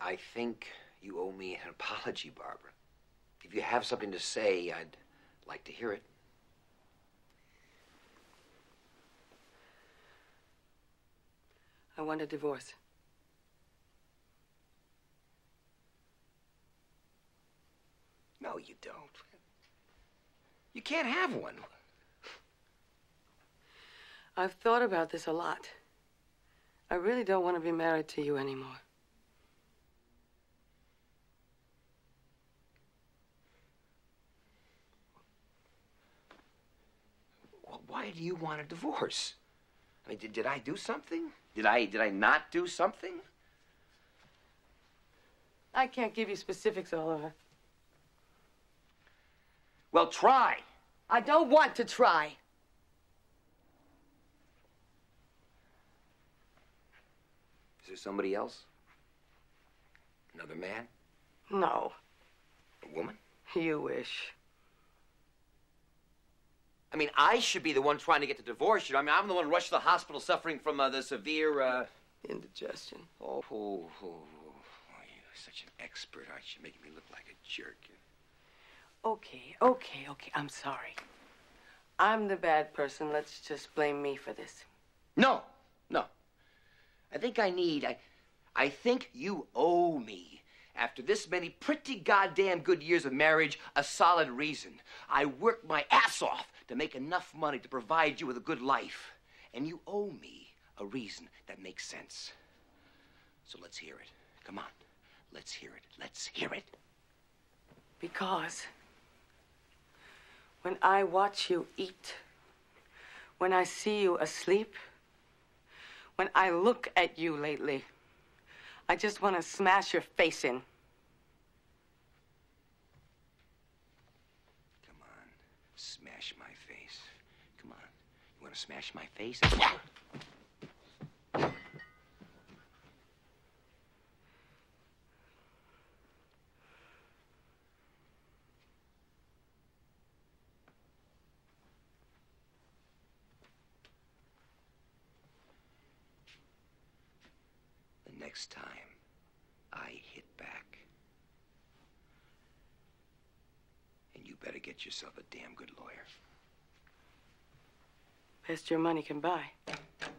I think you owe me an apology, Barbara. If you have something to say, I'd like to hear it. I want a divorce. No, you don't. You can't have one. I've thought about this a lot. I really don't want to be married to you anymore. Well, why do you want a divorce? I mean, did I do something? Did I not do something? I can't give you specifics, Oliver. Well, try. I don't want to try. Is there somebody else? Another man? No. A woman? You wish. I mean, I should be the one trying to get the divorce. You know, I mean, I'm the one rushed to the hospital suffering from the severe, indigestion. Oh, you're such an expert, aren't you? Making me look like a jerk. Okay. I'm sorry. I'm the bad person. Let's just blame me for this. No. I think you owe me, after this many pretty goddamn good years of marriage, a solid reason. I worked my ass off to make enough money to provide you with a good life. And you owe me a reason that makes sense. So let's hear it. Come on. Let's hear it. Because when I watch you eat, when I see you asleep, when I look at you lately, I just want to smash your face in. Come on. Smash my face. Come on. You want to smash my face? Next time I hit back, and you better get yourself a damn good lawyer. Best your money can buy.